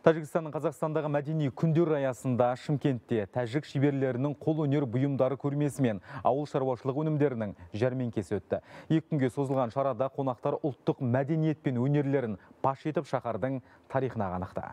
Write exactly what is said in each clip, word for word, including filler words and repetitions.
Тәжікстанның Қазақстандағы мәдени күндер аясында Шымкентте тәжік шеберлерінің қол өнер бұйымдары көрмесі мен ауыл шаруашылық өнімдерінің жәрмеңкесі өтті. Екі күнге созылған шарада қонақтар ұлттық мәдениет пен өнерлерін паш етіп шаһардың тарихына қанықты.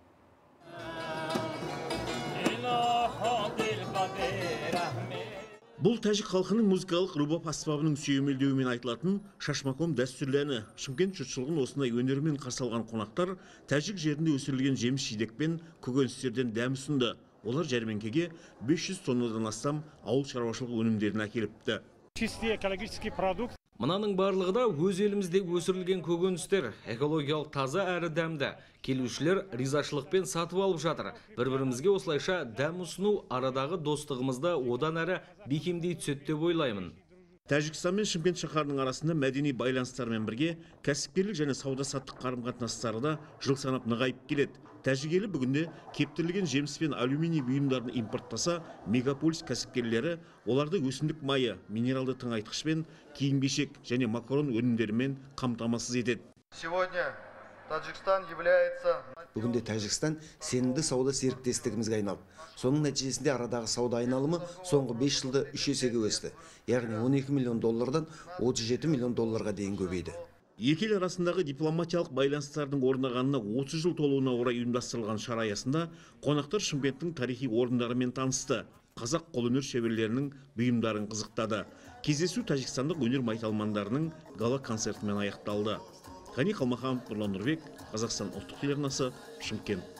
Бұл тәжік халқының музыкалық рубап аспабының сүйемелдеуімен айтылатын шашмаком дәстүрләні. Шымкент жұртшылығын осындай өнермен қарсы алған қонақтар тәжік жерінде өсірілген жеміс жидек пен көкөністерден дәм ұсынды. Олар жәрмеңкеге бес жүз тоннадан астам ауыл шаруашылық өнімдерін әкеліпті. Чистый экологический продукт. Мұнаның барлығы да өз елімізде өсірілген көкөністер, экологиялық таза әрі дәмді. Келушілер ризашылықпен сатып алып жатыр. Бір-бірімізге осылайша дәм ұсыну арадағы достығымызды одан әрі бекемдей түседі деп ойлаймын. Тәжікстан мен Шымкент шаһарының арасында мәдени байланыстармен бірге кәсіпкерлік және сауда-саттық қарым-қатынастары да жыл санап нығайып келеді. Тәжік елі бүгінде кептірілген жеміс пен алюминий бұйымдарын импорттаса, мегаполис кәсіпкерлері оларды өсімдік майы, минералды тыңайтқыш пен киім-кешек және макарон өнімдерімен қамтамасыз етеді. Сегодня Таджикстан является... Бүгінде Тәжікстан сенімді сауда серіктестігімізге айналып. Соның нәтижесінде арадағы сауда айналымы соңғы бес жылда үш есеге өсті. Яғни он екі миллион доллардан отыз жеті миллион долларға дейін көбейді. Екі ел арасындағы дипломатиялық байланыстардың орнағанына отыз жыл толуына орай ұйымдастырылған шара аясында қонақтар Шымкенттің тарихи орындарымен танысты. Қазақ қолөнер шеберлерінің бұйымдарын қызықтады. Кездесу тәжікстандық өнер майталмандарының гала концертімен аяқталды. Қани Қалмаханов, Нұрлан Нұрбек, Қазақстан ұлттық телеарнасы, Шымкент.